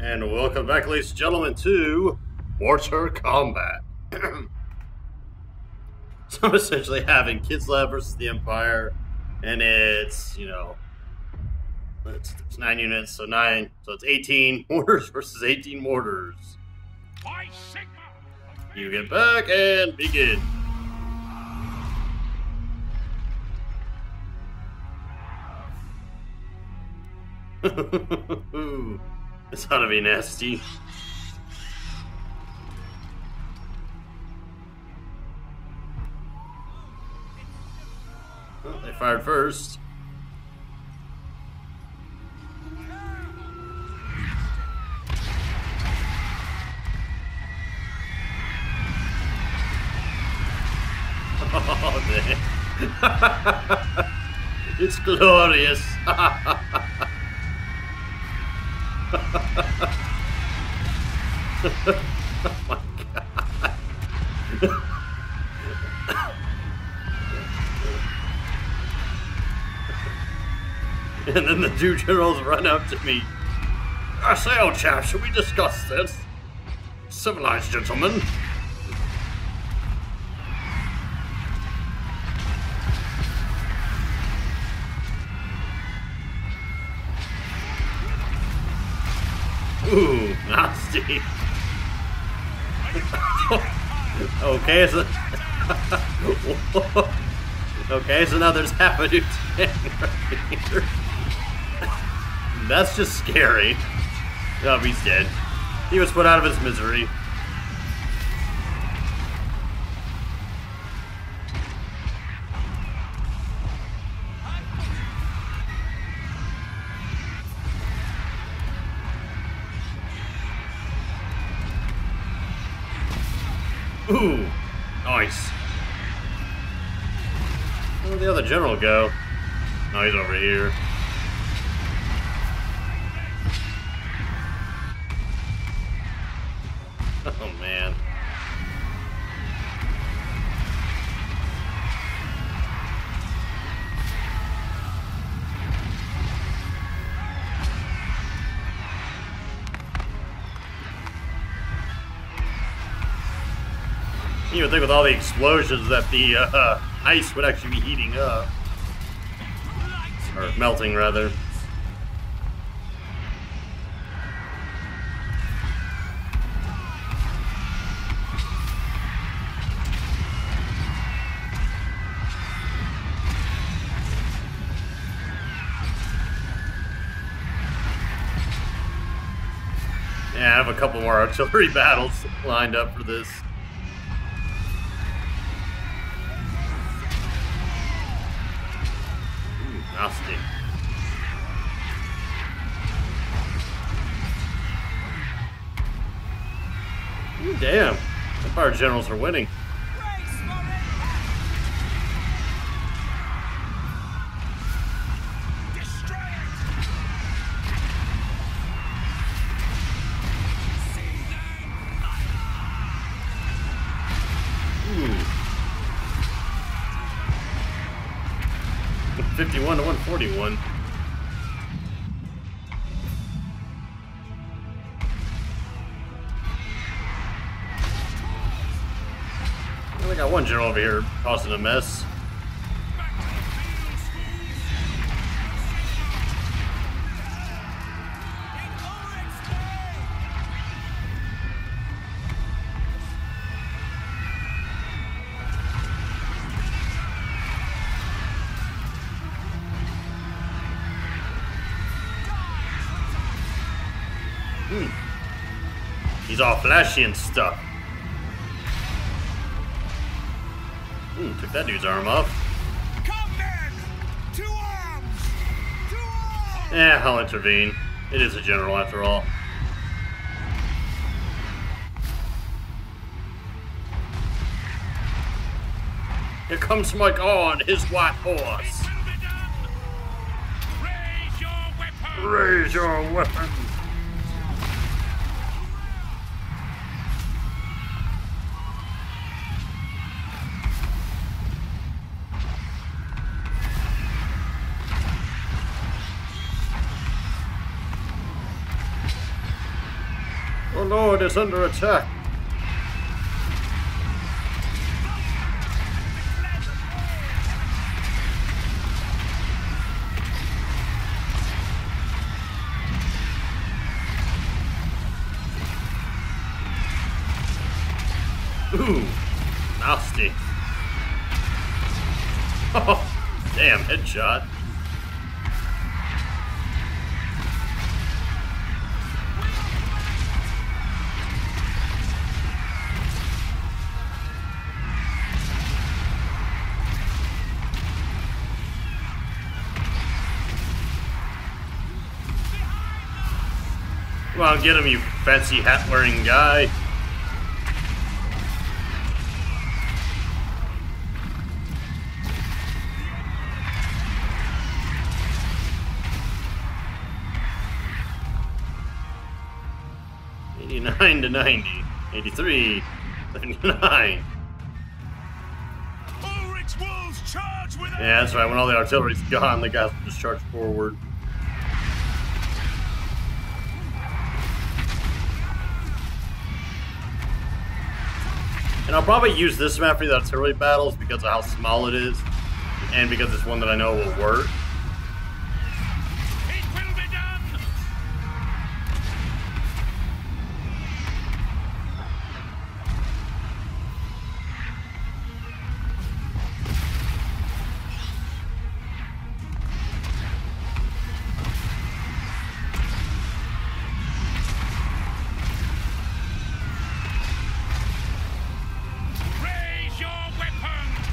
And welcome back, ladies and gentlemen, to Mortar Kombat. So I'm essentially having Kislev versus the Empire, and it's, it's 9 units, so it's 18 mortars versus 18 mortars. You get back and begin. This ought to be nasty. Well, they fired first. Oh, man. It's glorious. Oh my god. And then the two generals run up to me. I say, old chap, should we discuss this? Civilized gentlemen. Ooh, nasty. Okay, so okay, so now there's half a new tank right here. That's just scary. Oh, he's dead. He was put out of his misery. Ooh, nice. Where'd the other general go? Oh, he's over here. Oh, man. You would think with all the explosions that the ice would actually be heating up. Or melting, rather. Yeah, I have a couple more artillery battles lined up for this. Nasty. Ooh, damn. Empire generals are winning. Ooh. 51 to 141. I only got one general over here causing a mess. He's all flashy and stuff. Took that dude's arm off. Come then! To arms! To arms! Yeah, I'll intervene. It is a general after all. Here comes my god, his white horse. Raise your weapons! Raise your weapons. Oh Lord, it's under attack. Ooh, nasty. Oh, damn, headshot. Come on, get him, you fancy hat-wearing guy. To 90, 83, 79. Ulrich's wolves charge with Yeah, that's right. When all the artillery's gone, the guys will just charge forward. And I'll probably use this map for the artillery battles because of how small it is, and because it's one that I know will work. It will be done. Raise your weapons.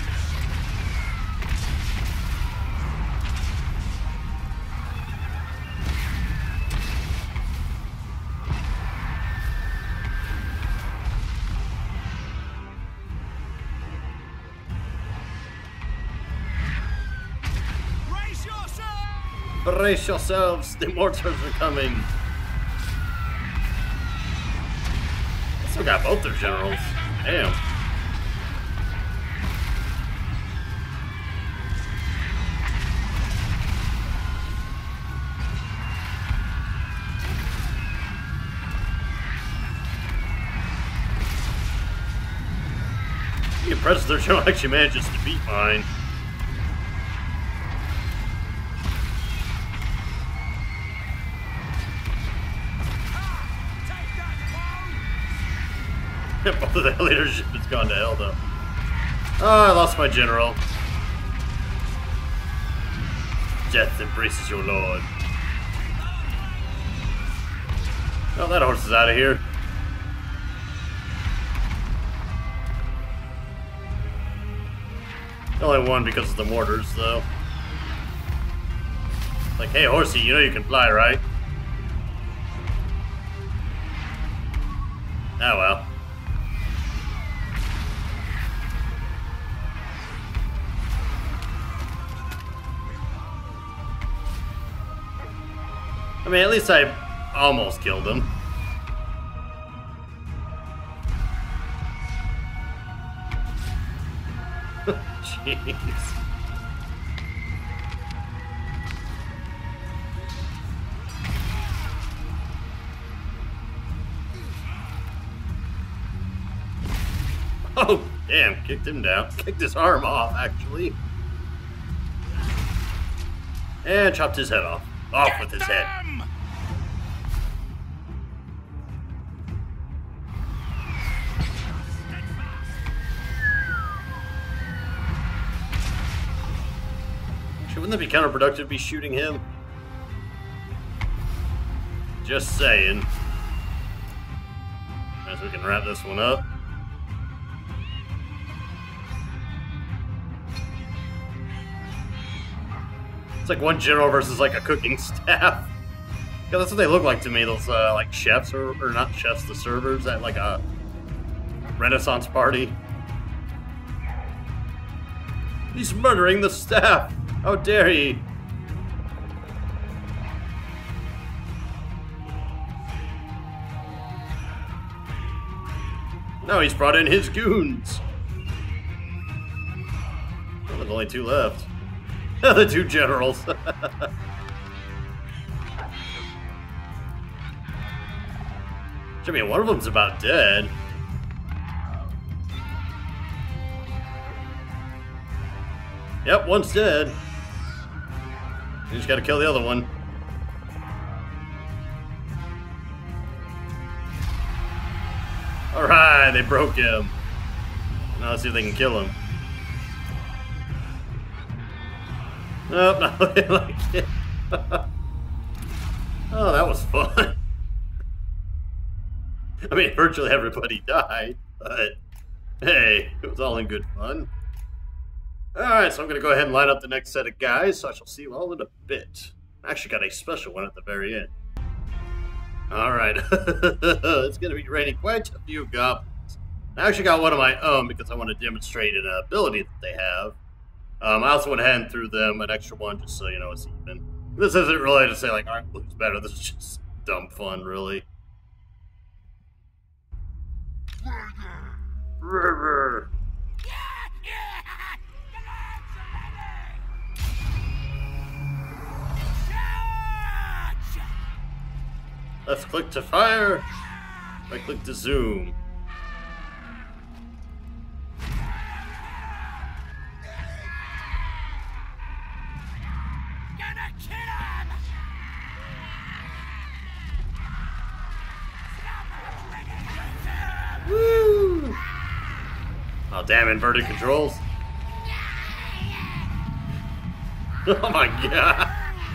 Raise yourself. Brace yourselves, the mortars are coming. Still got both their generals. Damn. The impressive their general actually manages to beat mine. Both of the leadership has gone to hell, though. Oh, I lost my general. Death embraces your lord. Oh, that horse is out of here. Only one because of the mortars, though. Like, hey, horsey, you know you can fly, right? Oh, well. I mean, at least I almost killed him. Jeez. Oh, damn, kicked him down. Kicked his arm off, actually. And chopped his head off. Off with his head. Wouldn't that be counterproductive to be shooting him? Just saying. As we can wrap this one up. It's like one general versus like a cooking staff. Yeah, that's what they look like to me. Those like chefs or not chefs, the servers at like a Renaissance party. He's murdering the staff. How dare he? Now he's brought in his goons. Well, there's only two left. The two generals. I mean, one of them's about dead. Yep, one's dead. You just gotta kill the other one. Alright, they broke him. Now let's see if they can kill him. Nope, not like it. Oh, that was fun. I mean, virtually everybody died, but hey, it was all in good fun. Alright, so I'm going to go ahead and line up the next set of guys, so I shall see you all in a bit. I actually got a special one at the very end. Alright, it's going to be raining quite a few goblins. I actually got one of my own because I want to demonstrate an ability that they have. I also went ahead and threw them an extra one just so you know it's even. This isn't really to say like, alright, who's better, this is just dumb fun, really. Left click to fire, right click to zoom. Gonna kill him! Woo! Oh damn, inverted controls. Oh my god.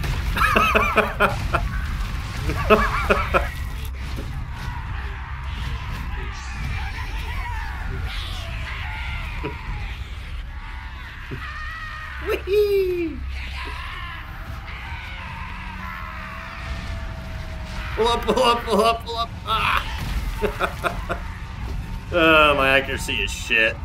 Whee! Pull up, pull up, pull up, pull up. Ah! Oh, my accuracy is shit.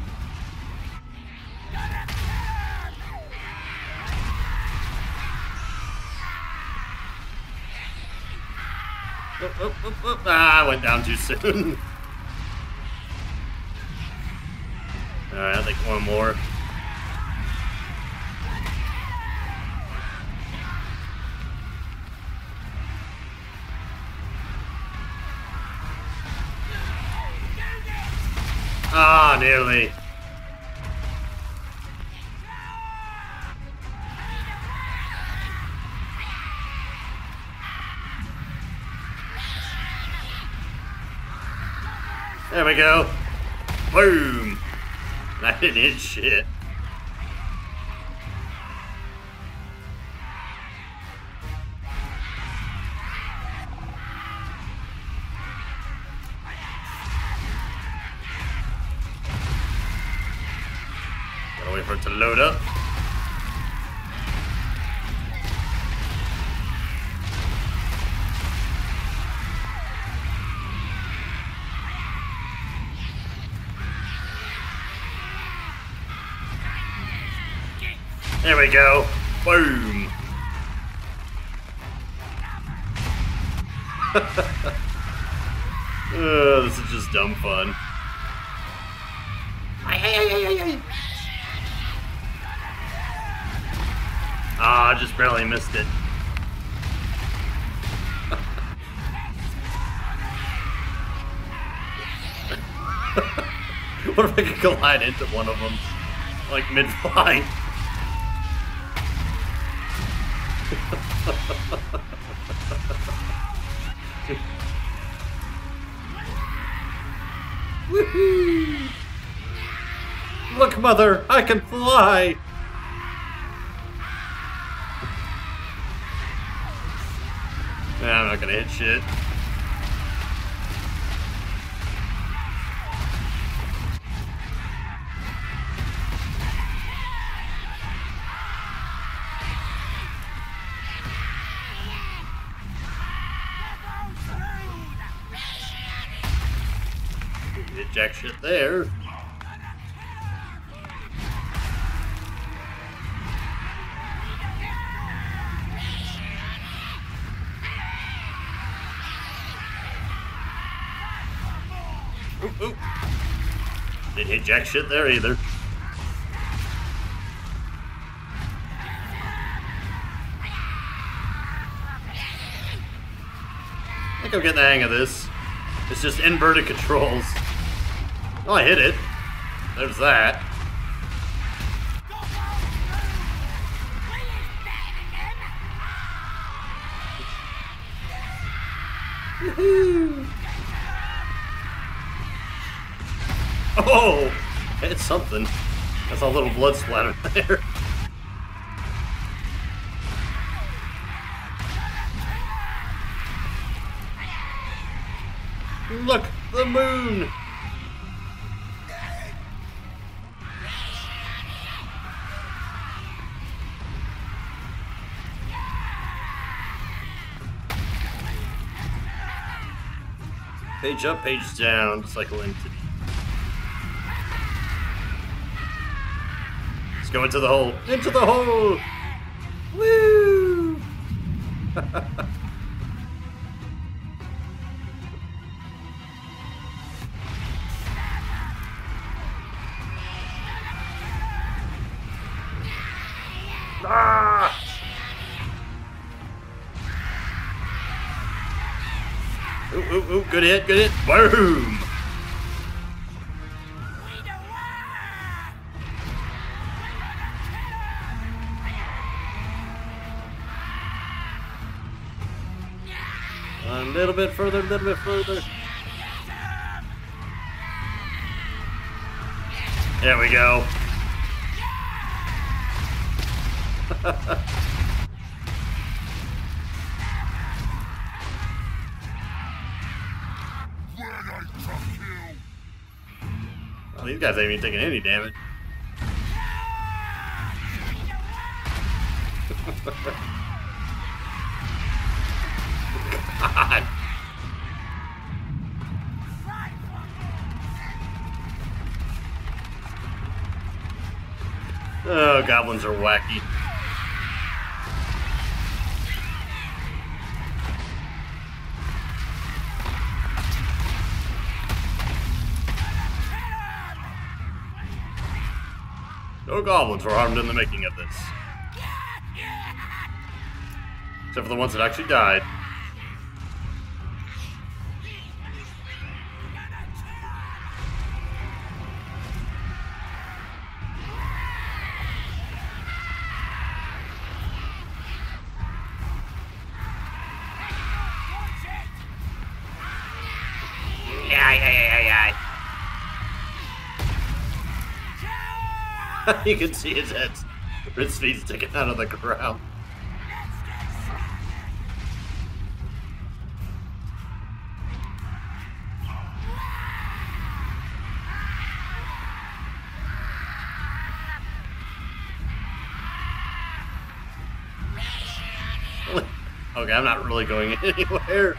Ah, I went down too soon. Alright, I think one more. Ah, nearly. There we go. Boom. I didn't hit shit. Gotta wait for it to load up. There we go. Boom. This is just dumb fun. Ah, I just barely missed it. What if I could collide into one of them, like mid-flight? Woohoo! Look, Mother, I can fly! Nah, I'm not gonna hit shit. Hit jack shit there. Oop, oop. Didn't hit jack shit there either. I think I'm getting the hang of this. It's just inverted controls. Oh, I hit it. There's that. Woohoo! Oh! Hit something. That's a little blood splatter there. Look! The moon! Page up, page down, just like Entity. Let's go into the hole. Into the hole! Woo! Ah! Ooh, ooh, ooh, good hit, good hit. Boom! A little bit further, a little bit further. There we go. Oh, these guys ain't even taking any damage. God. Oh, goblins are wacky. No goblins were harmed in the making of this. Except for the ones that actually died. You can see his head, his feet sticking out of the ground. Okay, I'm not really going anywhere.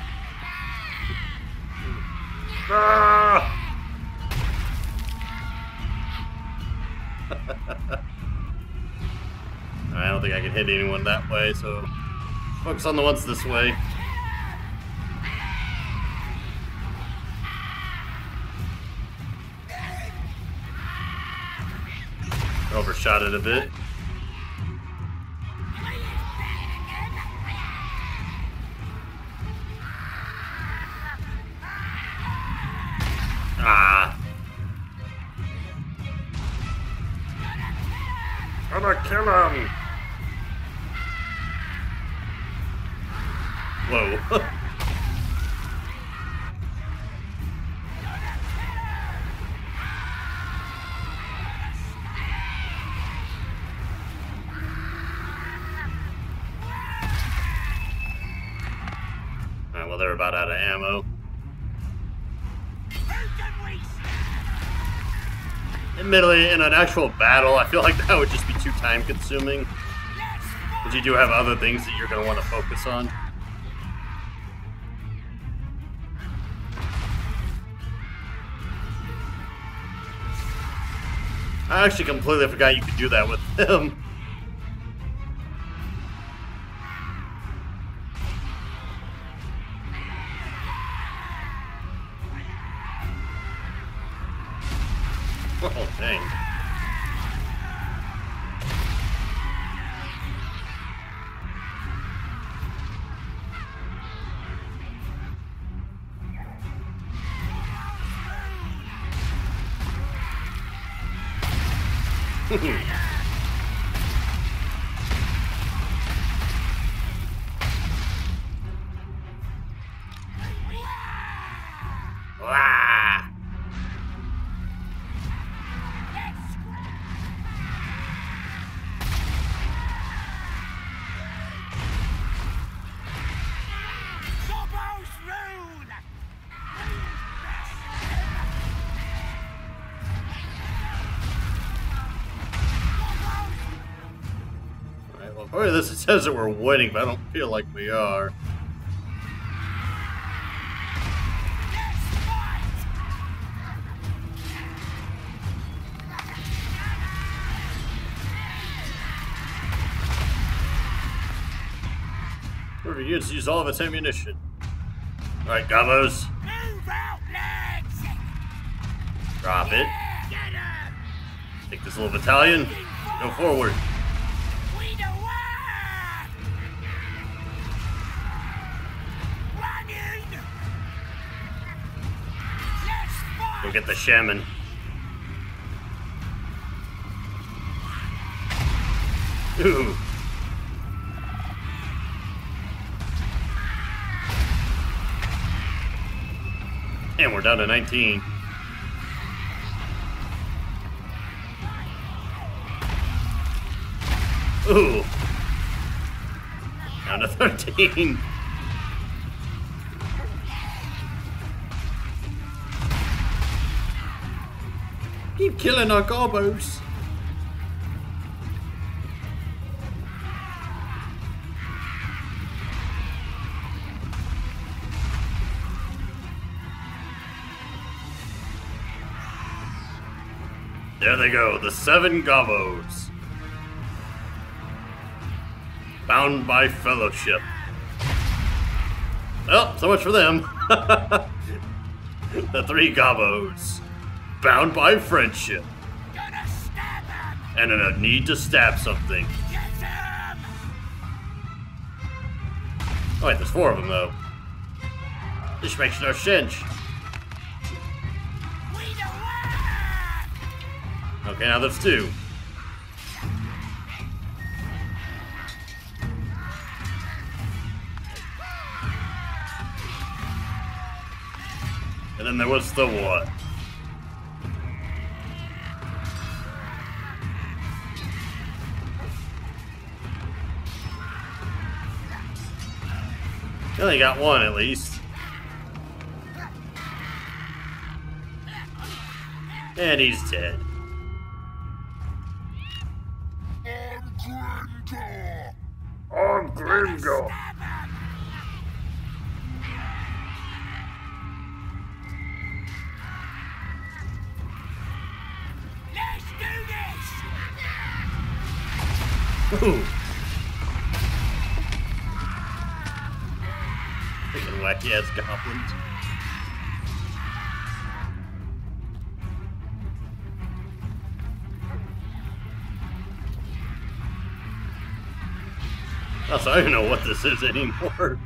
Ah! I don't think I can hit anyone that way, so focus on the ones this way. Overshot it a bit. Ah. I'm gonna kill him! Whoa. Alright, well, they're about out of ammo. Admittedly, in an actual battle, I feel like that would just be too time consuming. But you do have other things that you're going to want to focus on. I actually completely forgot you could do that with him. Oh, dang. Wah! Gobbo's rule! Alright, well, according to this, it says that we're winning, but I don't feel like we are. Let's fight! Whoever used all of its ammunition. Alright, Gobos, Move out, lads! drop it. Get 'em! Take this little battalion, go forward. We the one! Running! Let's fight! Go get the shaman. Ooh. And we're down to 19. Ooh. Down to 13. Keep killing our gobos. There they go, the 7 gobos. Bound by fellowship. Well, so much for them. The 3 gobos. Bound by friendship. Gonna stab 'em! And in a need to stab something. Get 'em! Oh wait, there's 4 of them though. This makes no sense. We the one! Okay, now there's 2. And then there was the 1. They only got 1 at least. And he's dead. I'm Grimgar. Stab 'em! Let's do this! Ooh. Freaking wacky ass goblins. Also, I don't know what this is anymore.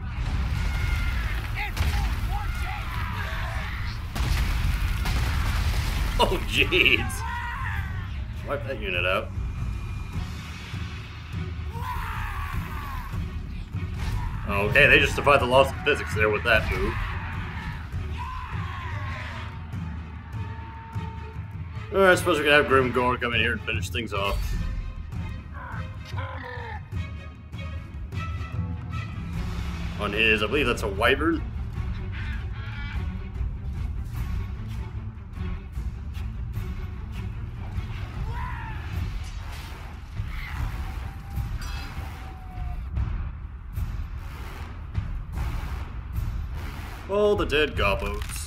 Oh, jeez. Wipe that unit out. Okay, they just defied the laws of physics there with that move. Alright, I suppose we can have Grimgor come in here and finish things off. On his, I believe that's a wyvern. All the dead gobos.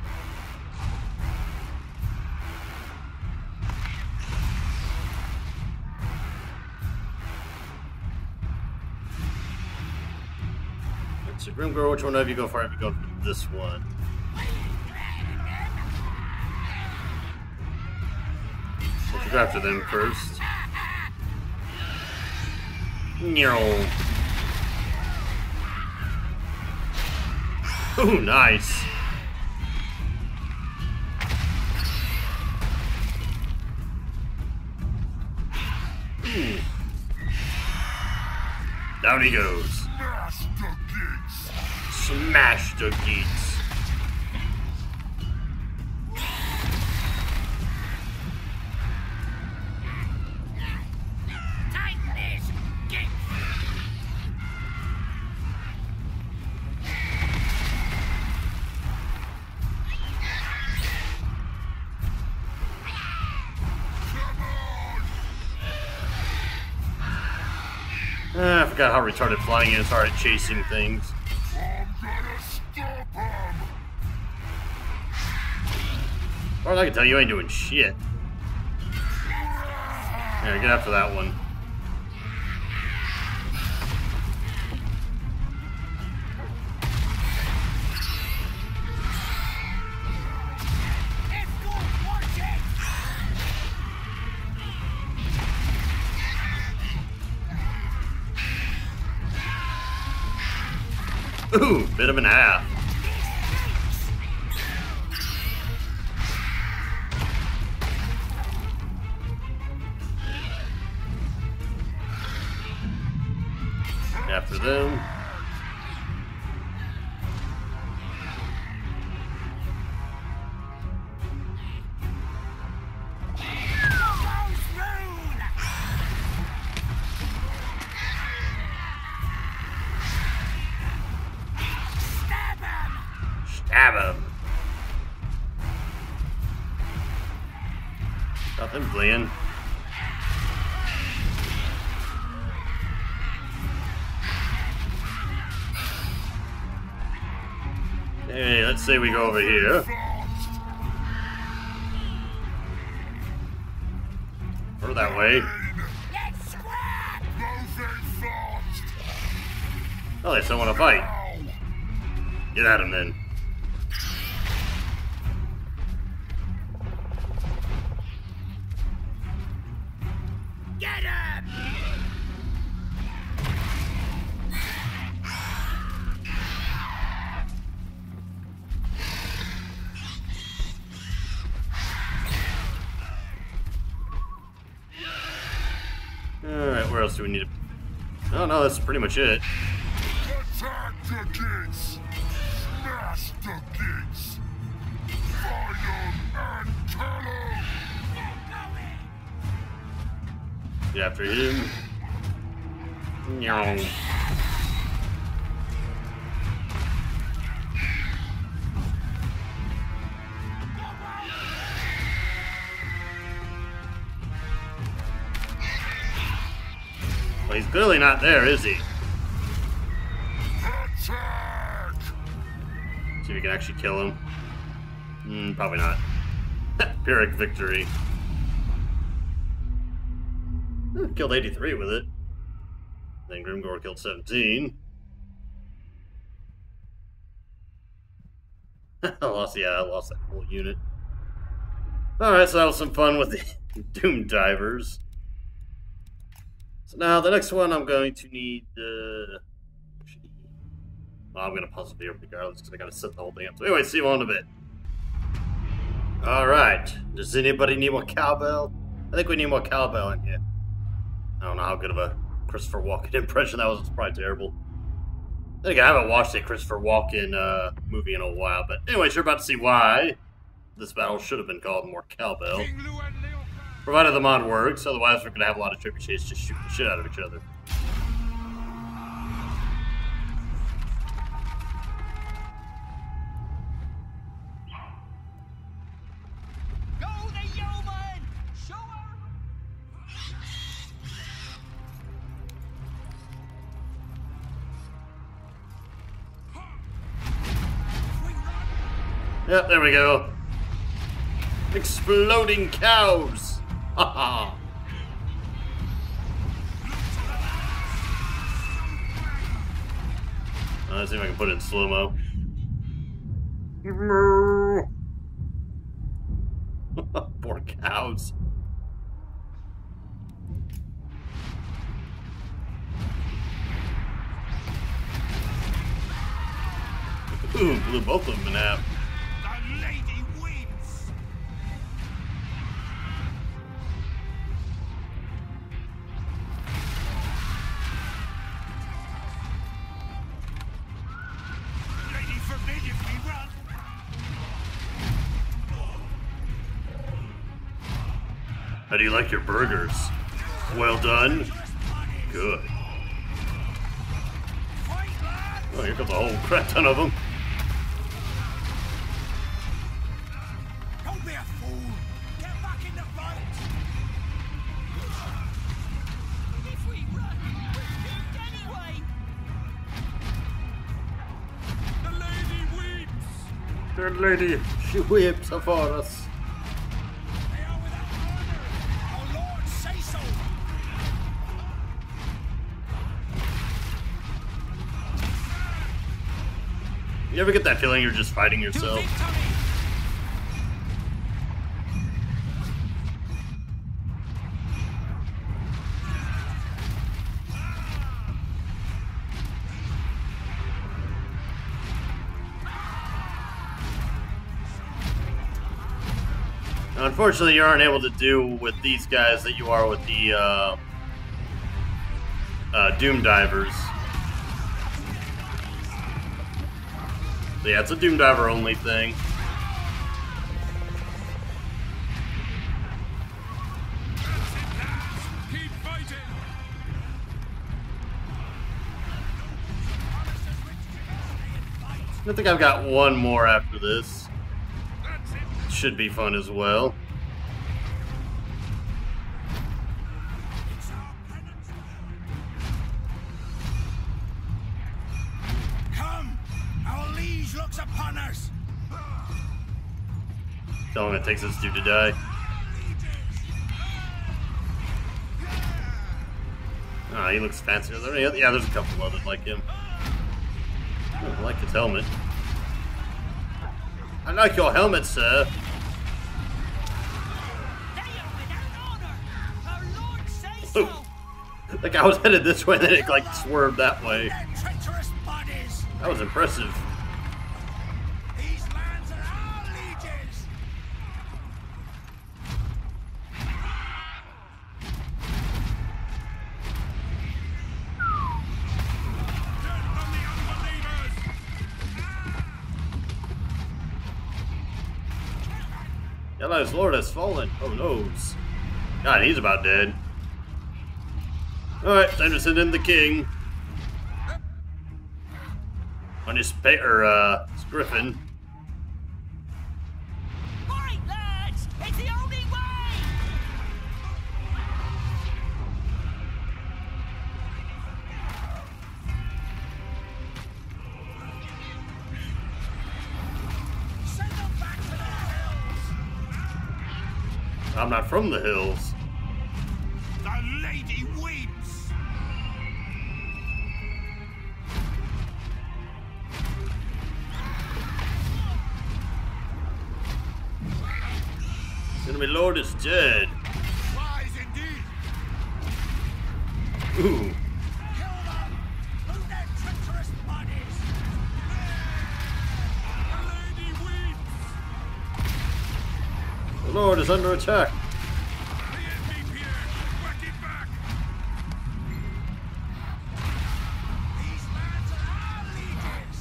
So Grimgor, which one have you go for? Have you go for this one? We'll go after them first. Meow. Ooh, nice. Down he goes. Smash the gates. Tighten these gates. I forgot how retarded flying is. Hard at chasing things. I'm gonna stop him. As far as I can tell, you ain't doing shit. Yeah, get after that one. It's good. Watch it. Ooh, bit of an half. After them. Stab him. Nothing, Glenn. Hey, let's say we go over here. Or that way. Let's scrap. Oh, they still want to fight. Get at him then. Get him. Alright, where else do we need to... Oh, no, that's pretty much it. Attack the gates. Smash the gates. Find him and kill him. Get after him. Nyong. Well, he's clearly not there, is he? Attack. See if we can actually kill him. Probably not. Pyrrhic victory. Killed 83 with it. Then Grimgore killed 17. I lost that whole unit. Alright, so that was some fun with the Doom Divers. So now the next one I'm going to need well, I'm going to pause the video regardless because I got to set the whole thing up. So anyway, see you all in a bit. Alright, does anybody need more cowbell? I think we need more cowbell in here. I don't know how good of a Christopher Walken impression that was. It's probably terrible. Then again, I haven't watched a Christopher Walken movie in a while. But anyways, you're about to see why this battle should have been called More Cowbell. Provided the mod works, otherwise we're going to have a lot of trebuchets just shooting the shit out of each other. Yep, there we go. Exploding cows! Haha! Let's see if I can put it in slow-mo. Poor cows. Ooh, blew both of them in half. The lady wins. How do you like your burgers? Well done. Good. Oh, here comes a whole crap ton of them. Don't be a fool. Get back in the fight. If we run, we're doomed anyway. The lady weeps. Good lady, she weeps for us. They are without honor. Our Lord say so. You ever get that feeling you're just fighting To yourself? victory. Unfortunately, you aren't able to do with these guys that you are with the Doom Divers. So yeah, it's a Doom Diver only thing. Keep fighting. I think I've got one more after this. That's it. Should be fun as well. It's our penance. Come, our liege looks upon us. How long it takes this dude to die. Ah, he looks fancier. Yeah, there's a couple others like him. Oh, I like his helmet. I like your helmet, sir. They are without honor. Our Lord say so. Like I was headed this way, then it like swerved that way. Their treacherous bodies. That was impressive. These lands are our lieges. Death on the unbelievers. Yellow's Lord has fallen. Oh noes. God, he's about dead. Alright, time to send in the king. On his his griffin. Right, lads, it's the only way. Send them back to the hills. I'm not from the hills. The lady weeps. Enemy Lord is dead. Wise indeed. Ooh. Kill them. Move their treacherous bodies. The lady weeps. The Lord is under attack. The MVP here. Whack it back. These lands are our lieges.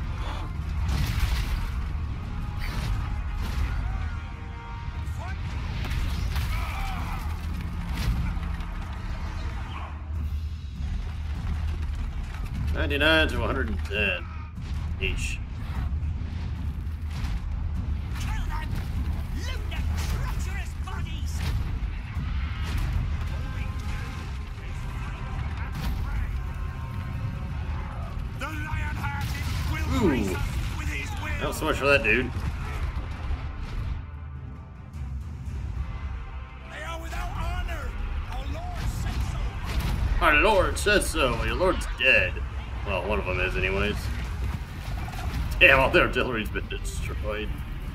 What? 99 to 110. Eesh. Kill them! Loot their treacherous bodies! The Lionhearted will Ooh. raise us with his will! Not so much for that dude. They are without honor! Our Lord says so! Our Lord says so. Your Lord's dead. Well, one of them is, anyways. Damn, all their artillery's been destroyed.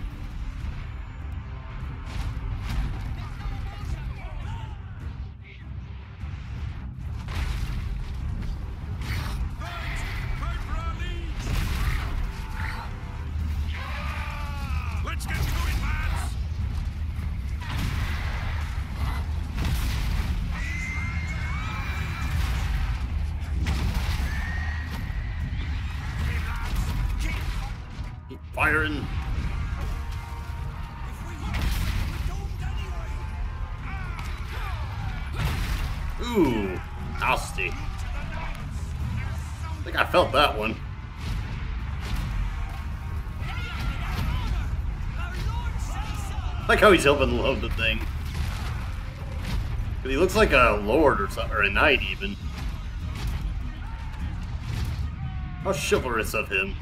Let's get to it, lads! Keep firing. If we run, we're doomed anyway! Ooh, nasty. I think I felt that one. I like how he's helping load the thing. He looks like a lord or something, or a knight even. How chivalrous of him.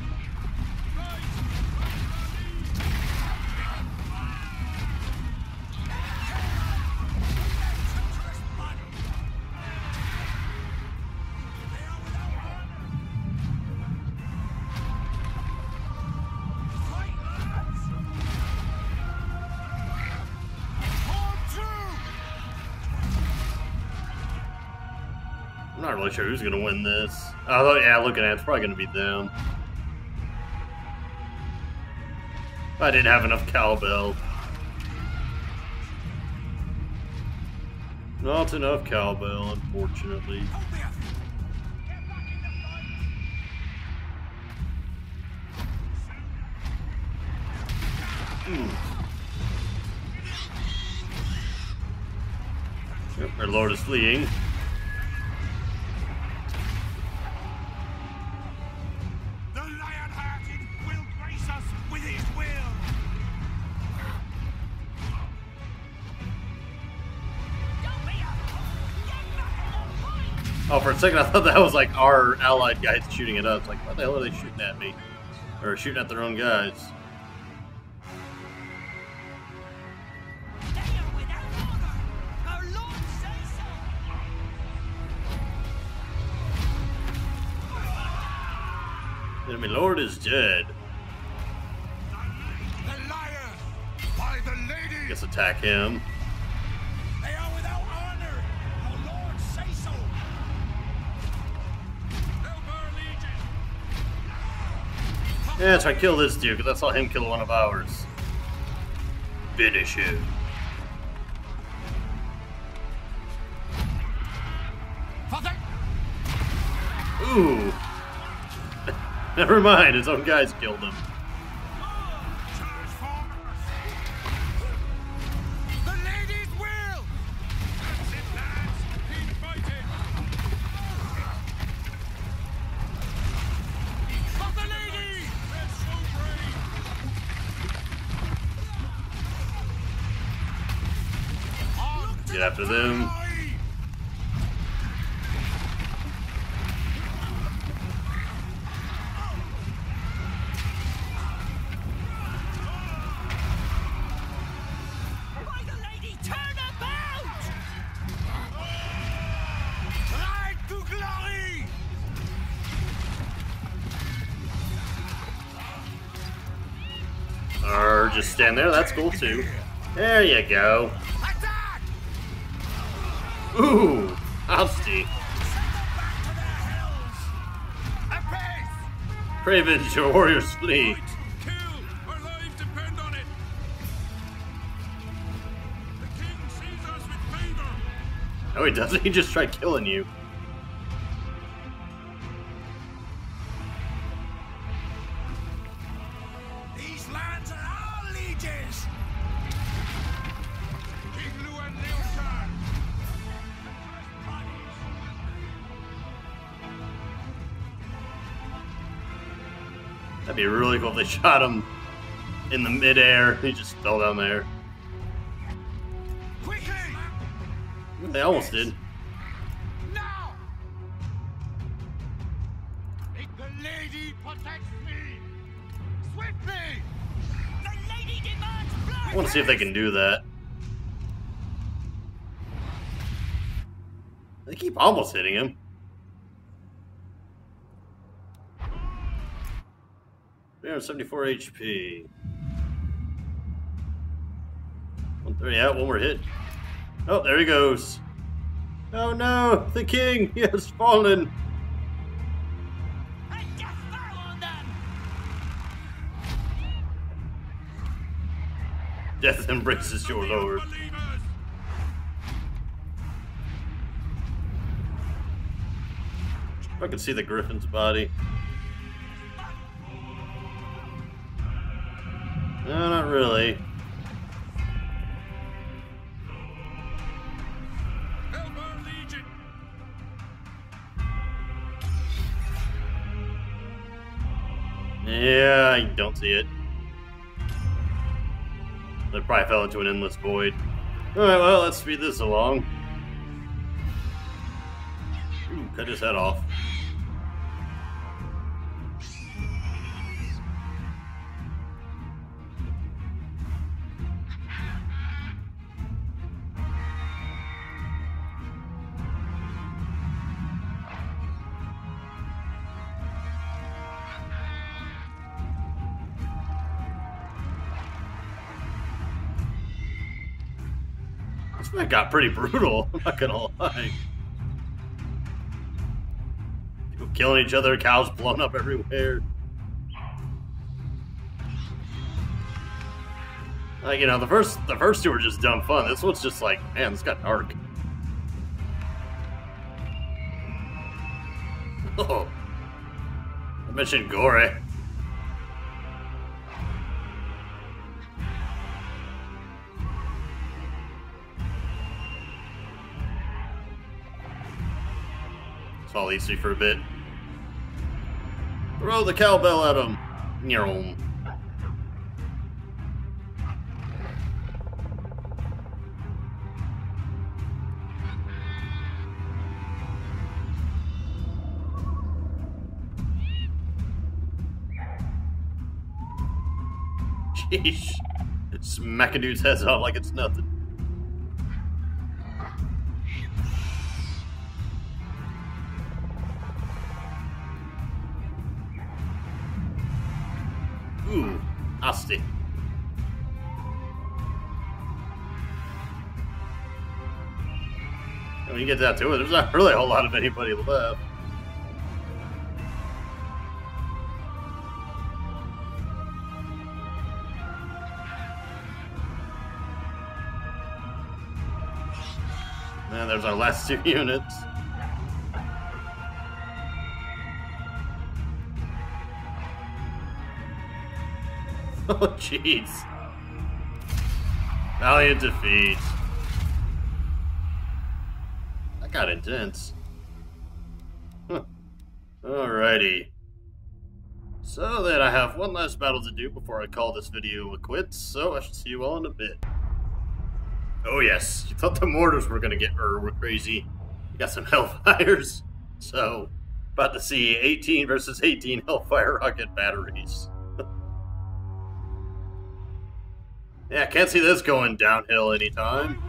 I'm not really sure who's gonna win this. Although, yeah, looking at it, it's probably gonna be them. I didn't have enough cowbell. Not enough cowbell, unfortunately. Yep, our lord is fleeing. Oh, for a second I thought that was like our allied guys shooting at us. Like, what the hell are they shooting at me? Or shooting at their own guys. Enemy lord is dead. The liar by the lady. Guess attack him. They are without honor. Our Lord say so. Yeah, try to kill this dude, because I saw him kill one of ours. Finish him. Ooh. Never mind, his own guys killed him. The lady's will. That's it, lads. Keep fighting. For the lady. They're so brave. Get after them. Or just stand there, that's cool too. There you go. Ooh, ousty. Craven, your warriors flee. Kill! Our lives depend on it. The king sees us with favor. No, he doesn't. He just tried killing you. These lands are our lieges. King Luan Leotar. That'd be really cool if they shot him in the midair. He just fell down there. Quickly! They almost did. Now! The lady protects me! Swiftly! The lady demands blood! I want to see if they can do that. They keep almost hitting him. We are 74 HP. 130 out, one more hit. Oh, there he goes. Oh no, the king! He has fallen! And death fell on them! Death embraces your lord. I can see the griffin's body. No, not really. Help our legion! Yeah, I don't see it. They probably fell into an endless void. Alright, well, let's speed this along. Ooh, cut his head off. This fight got pretty brutal, I'm not gonna lie. People killing each other, cows blown up everywhere. Like, you know, the first two were just dumb fun. This one's just like, man, this got dark. Oh. I mentioned Gore. Saw these three for a bit. Throw the cowbell at him. Nyom. Sheesh. Smacking dude's heads off like it's nothing. Ooh, nasty. And when you get that to it, there's not really a whole lot of anybody left. And there's our last two units. Oh, jeez. Valiant defeat. That got intense. Huh. Alrighty. So then I have one last battle to do before I call this video a quits, so I shall see you all in a bit. Oh yes, you thought the mortars were gonna get were crazy. You got some Hellfires. So, about to see 18 versus 18 Hellfire rocket batteries. Yeah, can't see this going downhill anytime.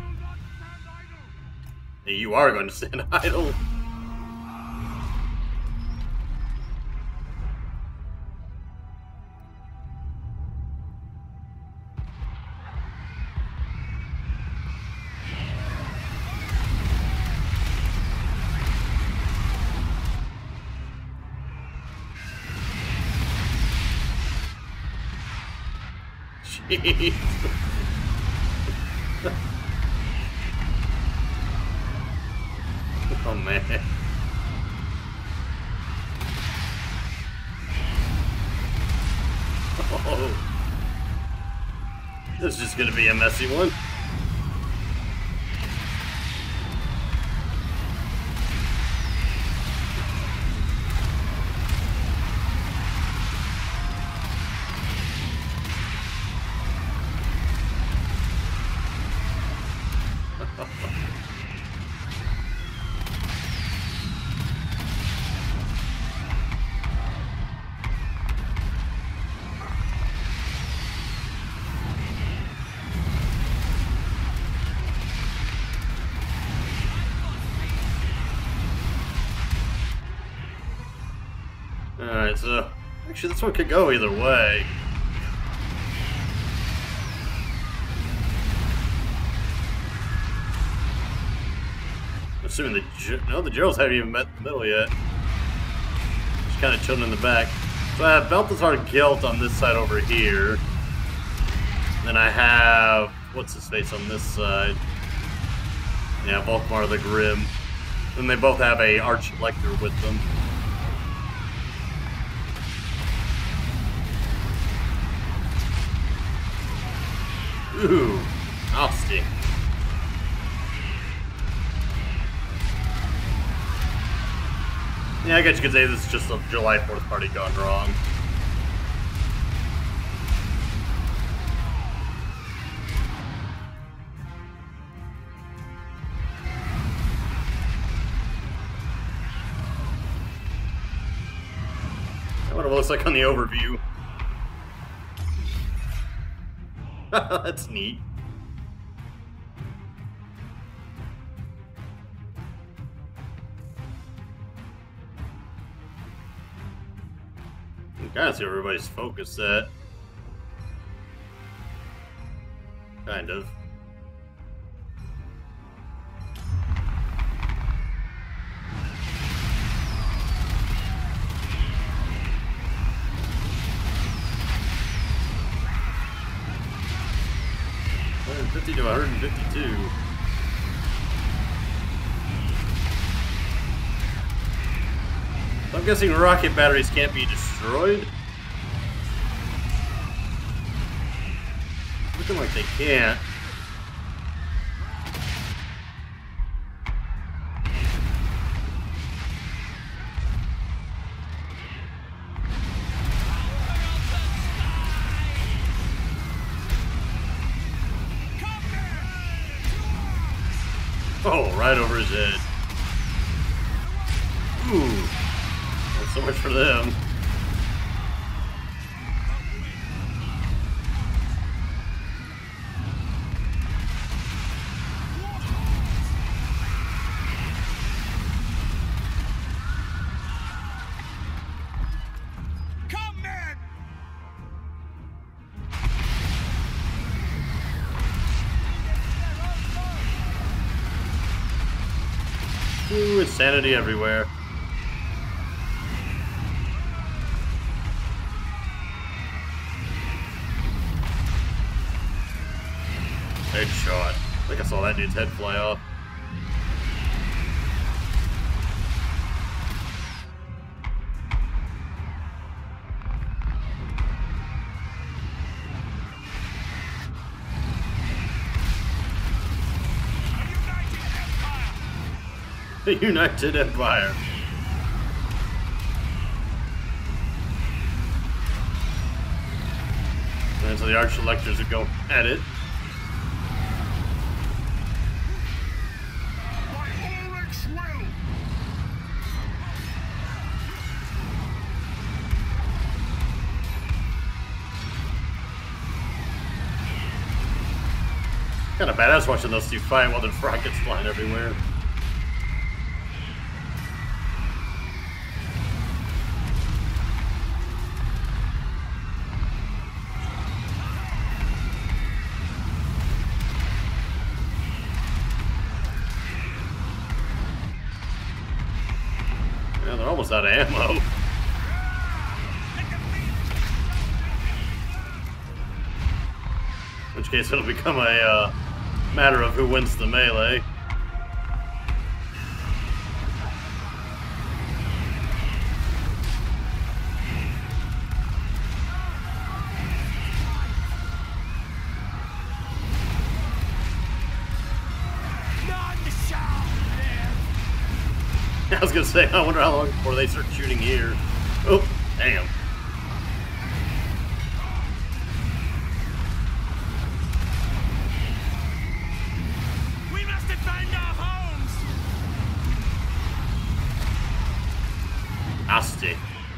Hey, you are going to stand idle. Jeez. Oh man. Oh. This is just gonna be a messy one. Alright, so actually this one could go either way. Assuming the Gerals haven't even met the middle yet. Just kind of chilling in the back. So I have Balthazar Gelt on this side over here. Then I have what's his face on this side. Yeah, Volkmar the Grim. Then they both have a Arch-Lector with them. Ooh, nasty. Yeah, I guess you could say this is just a July 4th party gone wrong. looks like on the overview. That's neat. You can kind of see where everybody's focused at. Kind of. $150 to 152. I'm guessing rocket batteries can't be destroyed. Looking like they can't. Oh, right over his head. Ooh. Well, so much for them. Come, men! Ooh, insanity everywhere. Headshot. I think I saw that dude's head fly off. The United Empire. And so the Arch Electors would go at it. Kind of badass watching those two fight while there's rockets flying everywhere. Yeah, they're almost out of ammo. In which case it'll become a matter of who wins the melee. I was gonna say, I wonder how long before they start shooting here. Oh, damn. We must defend our homes! Nasty.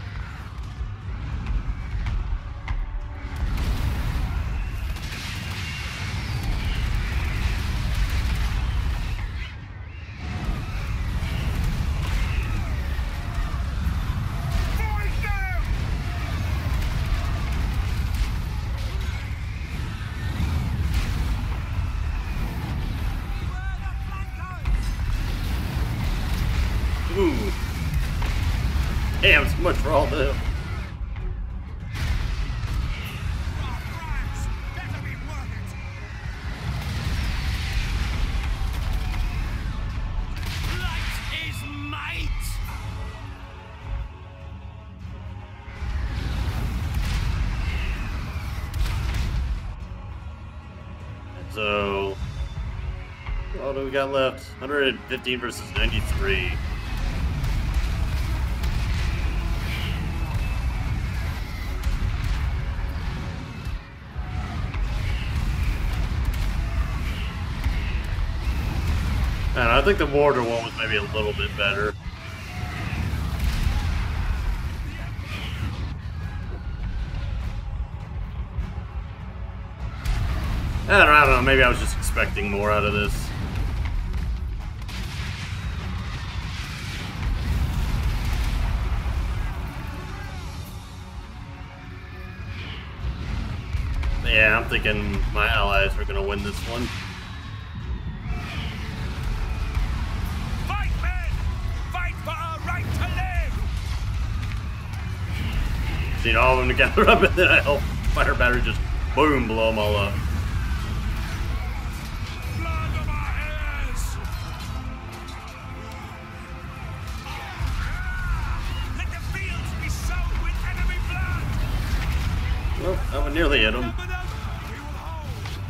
Fight them! Ooh. Damn, so much for all them. Better be worth it! Light is might! So, what do we got left? 115 versus 93. And I think the Mortar one was maybe a little bit better. I don't know, maybe I was just expecting more out of this. Yeah, I'm thinking my allies are gonna win this one. Fight, men! Fight for our right to live! Seen all of them together up, and then I help fire battery just boom, blow them all up. Blood of our heirs! Let the fields be sown with enemy blood! Well, that one nearly hit him. Remember them? We will hold!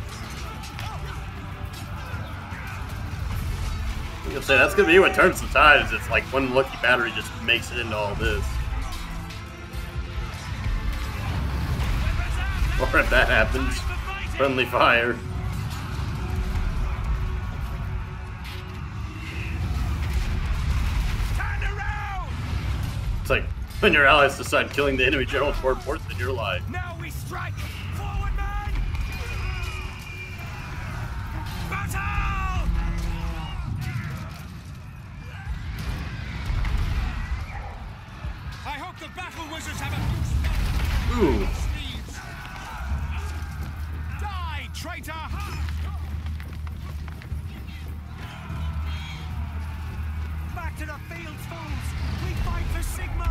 I'm gonna say that's gonna be what turns the tide. Is it's like one lucky battery just makes it into all this. Or if that happens, friendly fire. Turn around! It's like when your allies decide killing the enemy general is more important than your life. Now we strike! Forward, man! Battle! I hope the battle wizards have a Ooh. sleeves. Die, traitor! Back to the fields, fools! We fight for Sigma!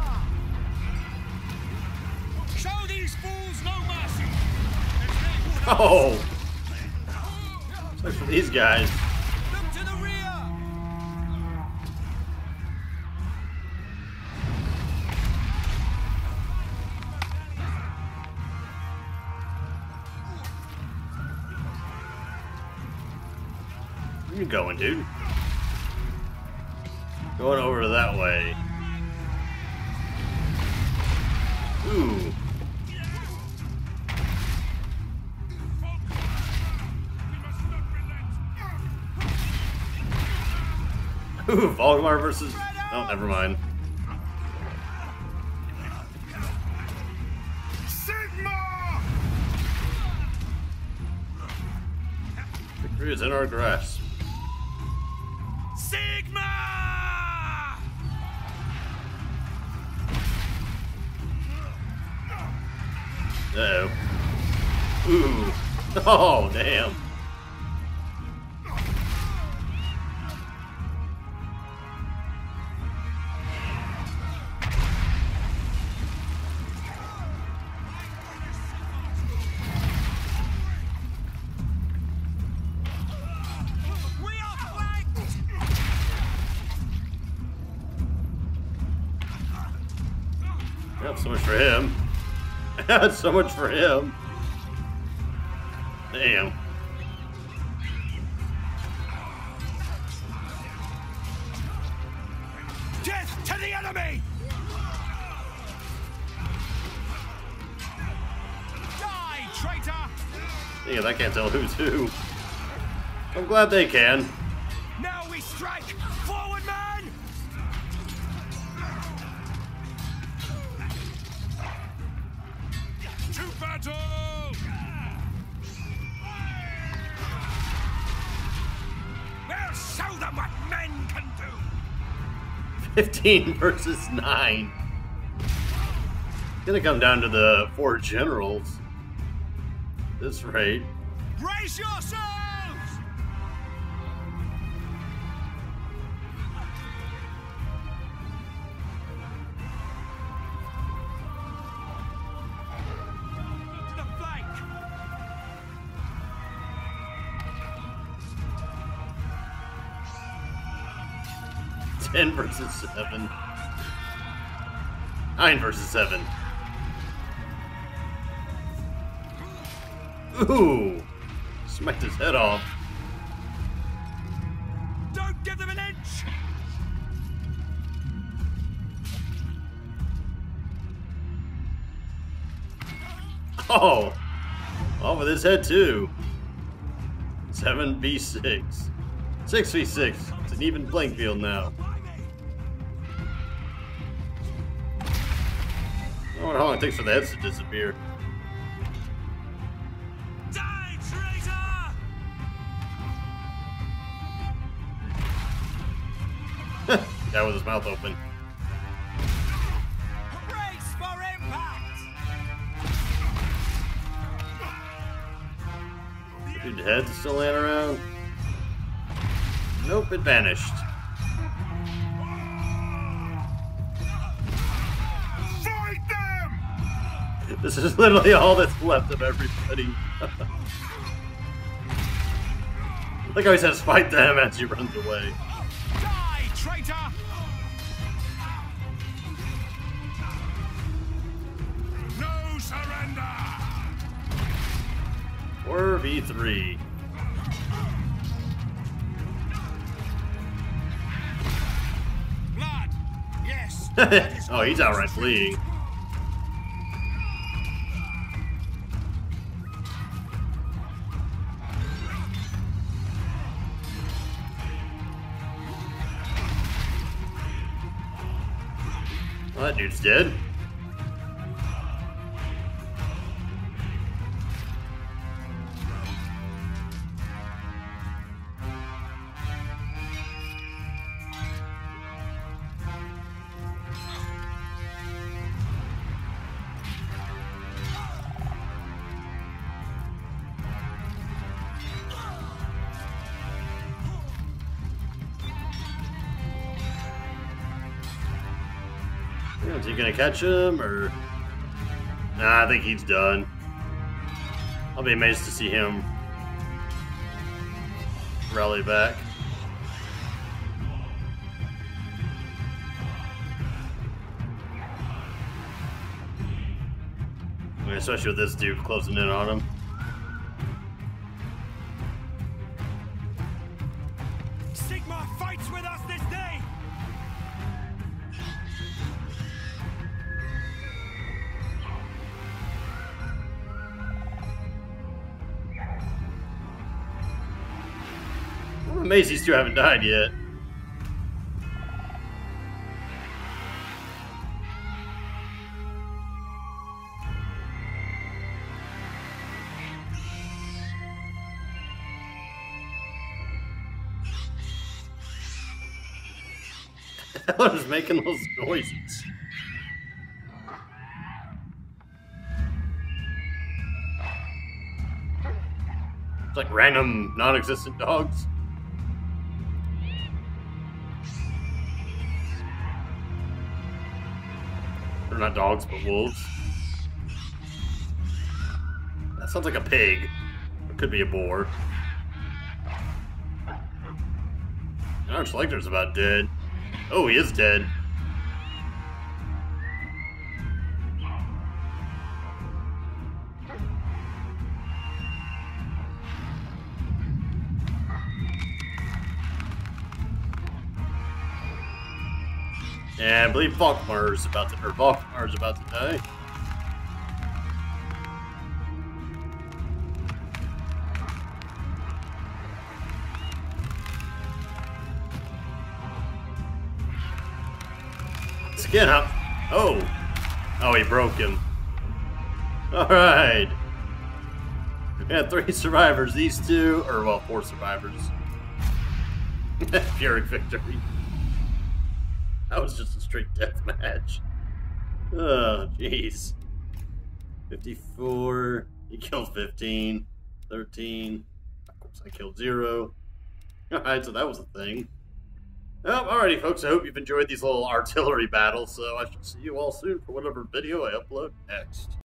Show these fools no mercy! Oh! Look for these guys. Look to the rear! Where you going, dude? Going over that way. Ooh. Ooh, Volgamar versus... Oh, never mind. Sigma! Victory is in our grasp. Sigma! Uh-oh. Ooh. Oh, damn. We are flanked! Yep, so much for him. So much for him. Damn. Death to the enemy! Die, traitor! Yeah, I can't tell who's who. I'm glad they can. Now we strike! Forward, man! To battle! We'll show them what men can do! 15 versus 9. It's gonna come down to the 4 generals. At this rate. Brace yourselves! To the flank! 10 versus 7. 9 versus 7. Ooh! Smacked his head off. Don't give them an inch! Oh! Off with his head too. 7v6. 6v6. It's an even playing field now. I wonder how long it takes for the heads to disappear. Die, traitor! Guy with his mouth open. Brace for impact! Dude, the head's still laying around. Nope, it vanished. Fight them! This is literally all that's left of everybody. Look how he says fight them as he runs away. Die, traitor! No surrender! 4v3. Blood! Yes! that is Oh, he's outright fleeing. Well, that dude's dead. Is he gonna catch him, or... Nah, I think he's done. I'll be amazed to see him rally back. I mean, especially with this dude closing in on him. Sigma fights with us this day! I'm amazed these two haven't died yet. What is making those noises? It's like random, non-existent dogs. They're not dogs, but wolves. That sounds like a pig. It could be a boar. Arch Schleicher's about dead. Oh, he is dead. Yeah, I believe Volkmar's about to die. Skin up. Oh. Oh, he broke him. Alright. We had 3 survivors. These 2, or well, 4 survivors. Pyrrhic victory. That was just a straight death match. Oh, jeez. 54. He killed 15. 13. Of course, I killed 0. Alright, so that was a thing. Well, alrighty, folks. I hope you've enjoyed these little artillery battles, so I shall see you all soon for whatever video I upload next.